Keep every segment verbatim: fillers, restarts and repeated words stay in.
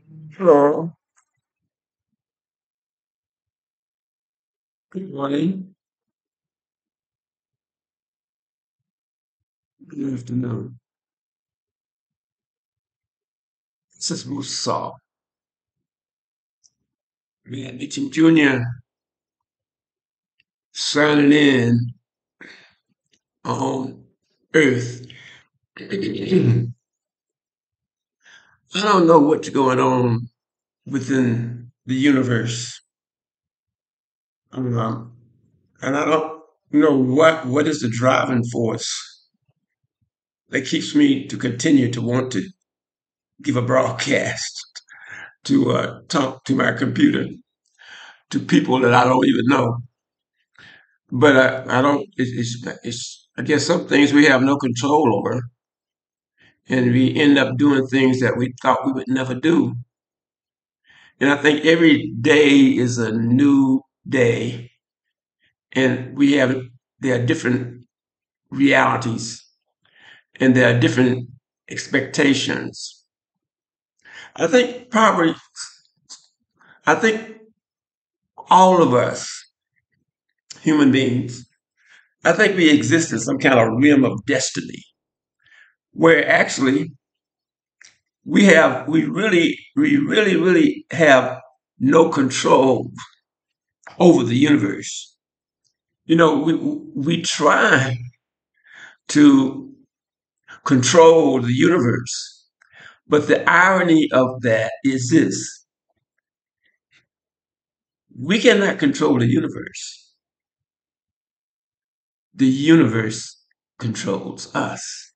Hello, good morning, good afternoon. This is MUSAU MattmeachamJR Junior signing in on Earth. I don't know what's going on within the universe, um, and I don't know what what is the driving force that keeps me to continue to want to give a broadcast to uh, talk to my computer to people that I don't even know. But I, I don't. It's, it's, it's. I guess some things we have no control over, and we end up doing things that we thought we would never do. And I think every day is a new day, and we have there are different realities, and there are different expectations. I think probably, I think all of us human beings, I think we exist in some kind of realm of destiny, where actually we have we really we really really have no control over the universe. You know, we we try to control the universe, but the irony of that is this: we cannot control the universe. The universe controls us.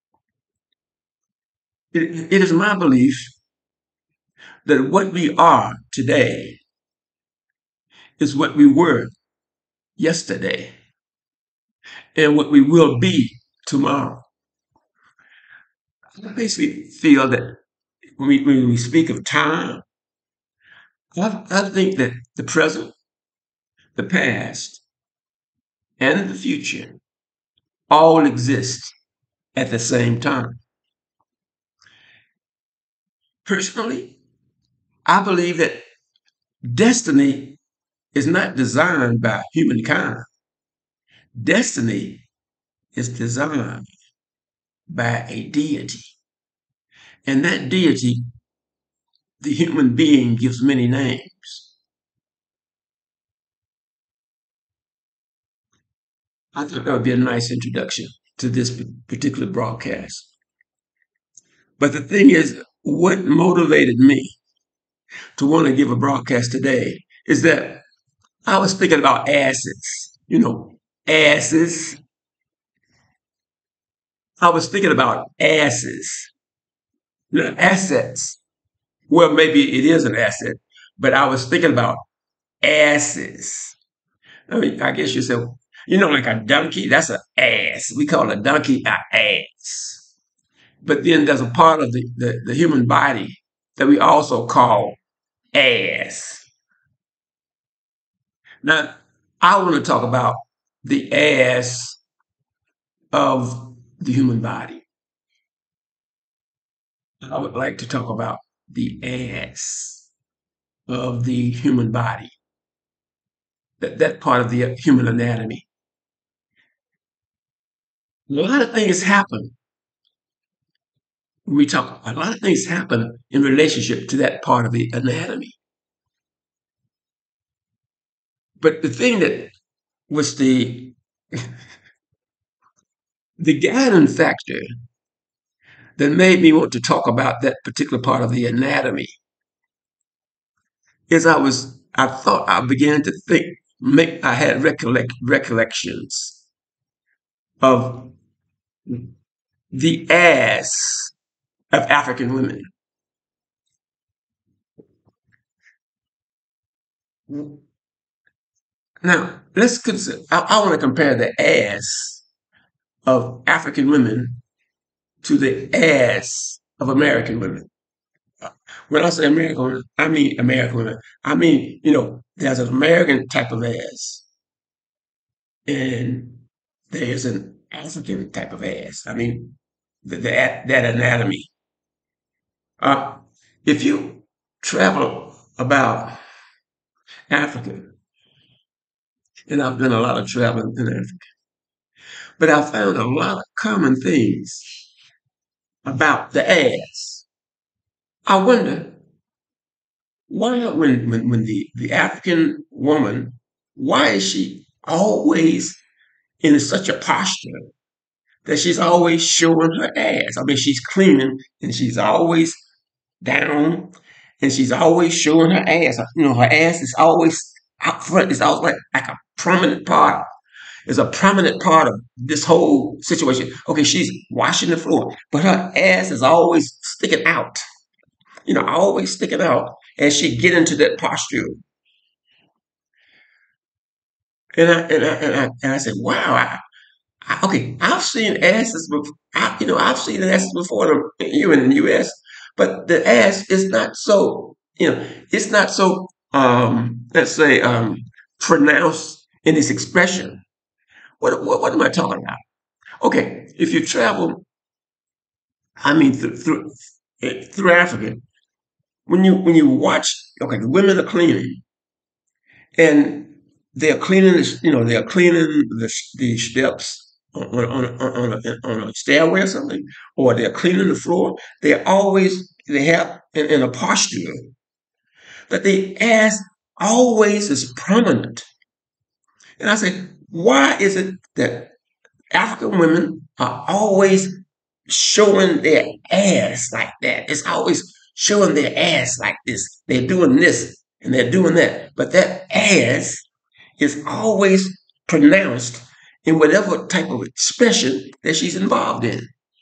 It, it is my belief that what we are today is what we were yesterday and what we will be tomorrow. I basically feel that when we, when we speak of time, I, I think that the present, the past, and the future all exist at the same time. Personally, I believe that destiny is not designed by humankind. Destiny is designed by a deity. And that deity, the human being, gives many names. I thought that would be a nice introduction to this particular broadcast. But the thing is, what motivated me to want to give a broadcast today is that I was thinking about assets, you know, asses. I was thinking about asses, you know, assets. Well, maybe it is an asset, but I was thinking about asses. I mean, I guess you said, you know, like a donkey, that's an ass. We call a donkey a ass. But then there's a part of the, the, the human body that we also call ass. Now, I want to talk about the ass of the human body. I would like to talk about the ass of the human body, that, that part of the human anatomy. A lot of things happen when we talk, a lot of things happen in relationship to that part of the anatomy. But the thing that was the the guiding factor that made me want to talk about that particular part of the anatomy is I was I thought I began to think make I had recollect recollections of the ass of African women. Now let's consider. I, I want to compare the ass of African women to the ass of American women. When I say American women, I mean American women. I mean, you know, there's an American type of ass, and there's an African type of ass. I mean, the, the, that anatomy. Uh, if you traveled about Africa, and I've done a lot of traveling in Africa, but I found a lot of common things about the ass. I wonder why, when, when, when the, the African woman, why is she always in such a posture that she's always showing her ass? I mean, she's cleaning and she's always down and she's always showing her ass. You know, her ass is always out front. It's always like, like a prominent part. Is a prominent part of this whole situation. Okay, she's washing the floor, but her ass is always sticking out. You know, always sticking out as she get into that posture. And I and I and I, and I said, wow. I, I, okay, I've seen asses before. I, you know, I've seen asses before here in the U S, but the ass is not so. You know, it's not so. Um, let's say um, pronounced in its expression. What, what what am I talking about? Okay, if you travel, I mean through through, eh, through Africa, when you when you watch, okay, the women are cleaning and they're cleaning this, you know, they're cleaning the the steps on on on, on, a, on a stairway or something, or they're cleaning the floor. They're always they have in, in a posture that the ass always is prominent. And I say, why is it that African women are always showing their ass like that? It's always showing their ass like this. They're doing this and they're doing that. But that ass is always pronounced in whatever type of expression that she's involved in.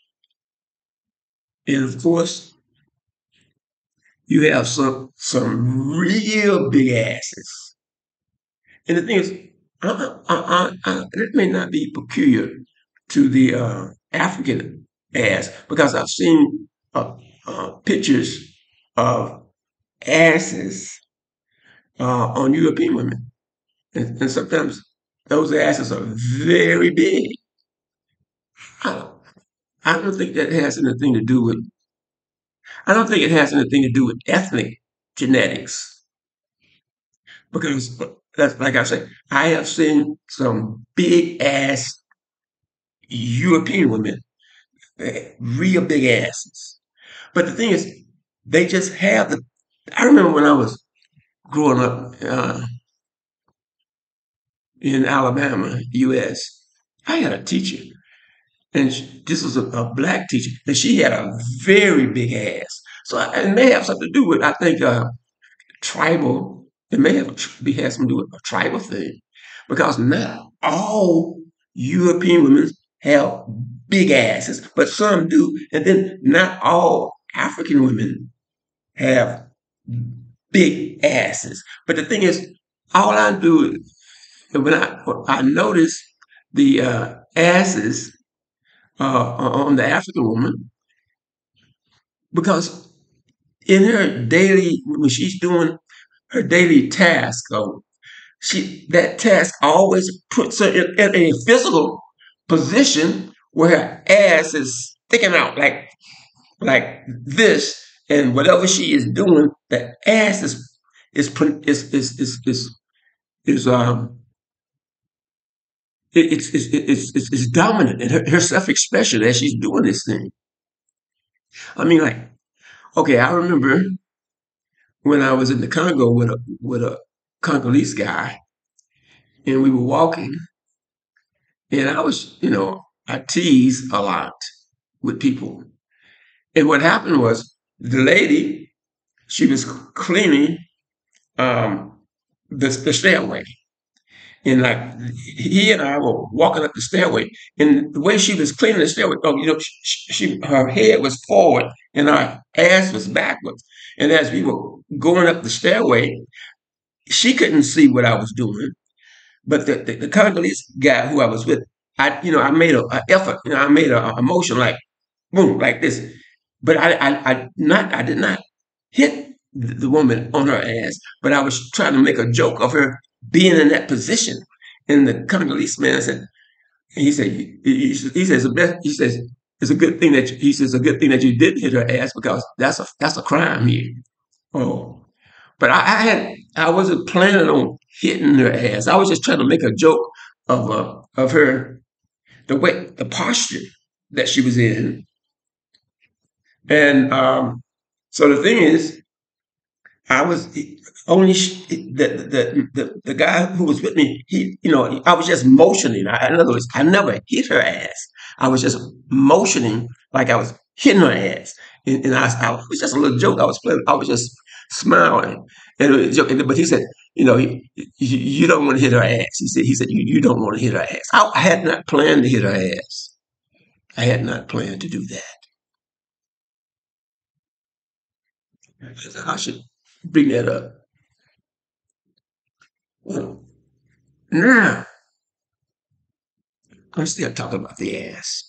And of course, you have some some real big asses. And the thing is, I, I, I, I, it may not be peculiar to the uh, African ass because I've seen uh, uh, pictures of asses uh, on European women, and, and sometimes those asses are very big. I don't, I don't think that has anything to do with. I don't think it has anything to do with ethnic genetics because that's like I say. I have seen some big ass European women, eh, real big asses. But the thing is, they just have the. I remember when I was growing up uh, in Alabama, U S, I had a teacher, and she, this was a, a black teacher, and she had a very big ass. So I- it may have something to do with, I think, uh, tribal. It may have be had something to do with a tribal thing, because not all European women have big asses, but some do, and then not all African women have big asses. But the thing is, all I do is when I I notice the uh, asses uh, on the African woman because in her daily when she's doing her daily task, or she that task always puts her in, in a physical position where her ass is sticking out like like this, and whatever she is doing, the ass is is is is is is, is um it, it's, it's it's it's it's dominant in her, her self expression as she's doing this thing. I mean, like, okay, I remember when I was in the Congo with a with a Congolese guy, and we were walking, and I was, you know, I tease a lot with people, and what happened was the lady she was cleaning um, the, the stairway. And like he and I were walking up the stairway, and the way she was cleaning the stairway, oh, you know, she, she her head was forward and her ass was backwards. And as we were going up the stairway, she couldn't see what I was doing, but the, the, the Congolese guy who I was with, I you know I made a, a effort, you know, I made a, a motion like boom like this, but I I, I not I did not hit the the woman on her ass, but I was trying to make a joke of her being in that position. And the Congolese man said, he said, he, he, he says, the best, he says, it's a good thing that you, he says, a good thing that you didn't hit her ass because that's a that's a crime here. Oh, but I, I had I wasn't planning on hitting her ass. I was just trying to make a joke of uh, of her, the way, the posture that she was in. And um, so the thing is, I was only the, the the the guy who was with me. He, you know, I was just motioning. I, in other words, I never hit her ass. I was just motioning like I was hitting her ass, and, and I, I it was just a little joke I was playing. I was just smiling, and it was a joke. But he said, you know, you, you don't want to hit her ass. He said, he said, you, you don't want to hit her ass. I, I had not planned to hit her ass. I had not planned to do that. I should bring that up. Well, now I'm still talking about the ass.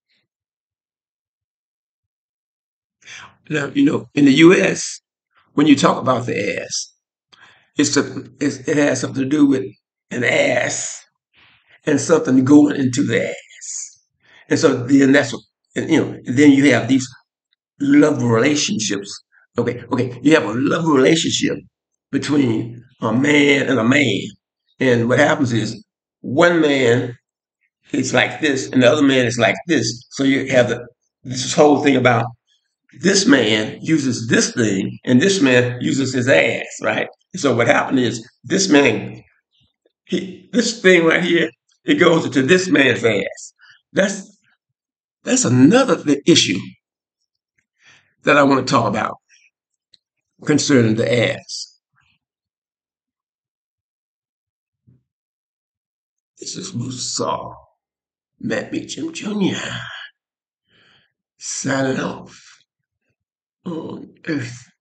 Now, you know, in the U S, when you talk about the ass, it's, a, it's it has something to do with an ass and something going into the ass. And so then that's what, and, you know, then you have these love relationships. Okay, okay, you have a love relationship between a man and a man. And what happens is one man is like this and the other man is like this. So you have the, this whole thing about this man uses this thing and this man uses his ass, right? So what happened is this man, he, this thing right here, it goes into this man's ass. That's that's another th- issue that I want to talk about concerning the ass. This is MUSAU MattmeachamJR Junior signing off on Earth.